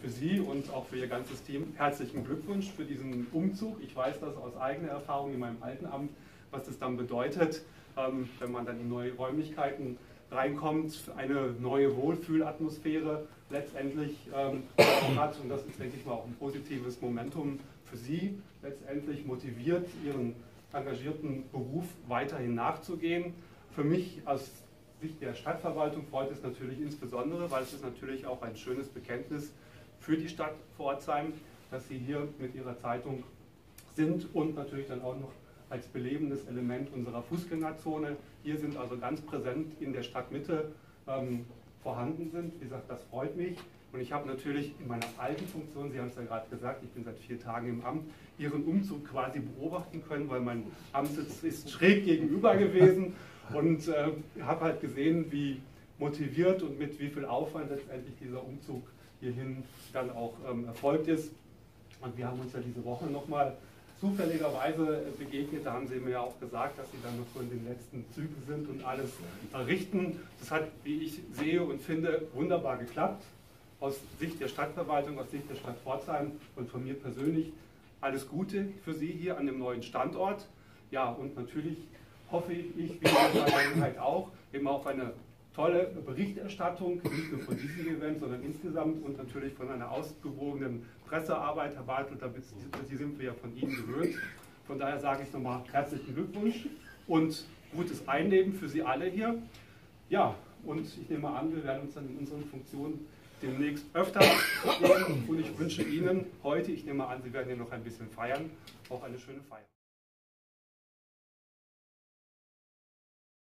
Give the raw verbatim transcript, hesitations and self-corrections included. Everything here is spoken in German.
für Sie und auch für Ihr ganzes Team herzlichen Glückwunsch für diesen Umzug. Ich weiß das aus eigener Erfahrung in meinem alten Amt, was das dann bedeutet, ähm, wenn man dann in neue Räumlichkeiten reinkommt, eine neue Wohlfühlatmosphäre letztendlich ähm, hat. Und das ist, denke ich mal, auch ein positives Momentum für Sie, letztendlich motiviert, Ihren engagierten Beruf weiterhin nachzugehen. Für mich aus Sicht der Stadtverwaltung freut es natürlich insbesondere, weil es ist natürlich auch ein schönes Bekenntnis für die Stadt Pforzheim, dass Sie hier mit Ihrer Zeitung sind und natürlich dann auch noch als belebendes Element unserer Fußgängerzone hier sind, also ganz präsent in der Stadtmitte ähm, vorhanden sind. Wie gesagt, das freut mich. Und ich habe natürlich in meiner alten Funktion, Sie haben es ja gerade gesagt, ich bin seit vier Tagen im Amt, Ihren Umzug quasi beobachten können, weil mein Amtssitz ist schräg gegenüber gewesen und äh, habe halt gesehen, wie motiviert und mit wie viel Aufwand letztendlich dieser Umzug hierhin dann auch ähm, erfolgt ist. Und wir haben uns ja diese Woche nochmal zufälligerweise begegnet, da haben Sie mir ja auch gesagt, dass Sie dann noch so in den letzten Zügen sind und alles errichten. Das hat, wie ich sehe und finde, wunderbar geklappt. Aus Sicht der Stadtverwaltung, aus Sicht der Stadt Pforzheim und von mir persönlich alles Gute für Sie hier an dem neuen Standort. Ja, und natürlich hoffe ich, wie in der Vergangenheit auch, eben auf eine tolle Berichterstattung, nicht nur von diesem Event, sondern insgesamt und natürlich von einer ausgewogenen Pressearbeit. Herr Bartelt, die sind wir ja von Ihnen gewöhnt. Von daher sage ich nochmal herzlichen Glückwunsch und gutes Einleben für Sie alle hier. Ja, und ich nehme an, wir werden uns dann in unseren Funktionen demnächst öfter sehen und ich wünsche Ihnen heute, ich nehme an, Sie werden hier noch ein bisschen feiern, auch eine schöne Feier.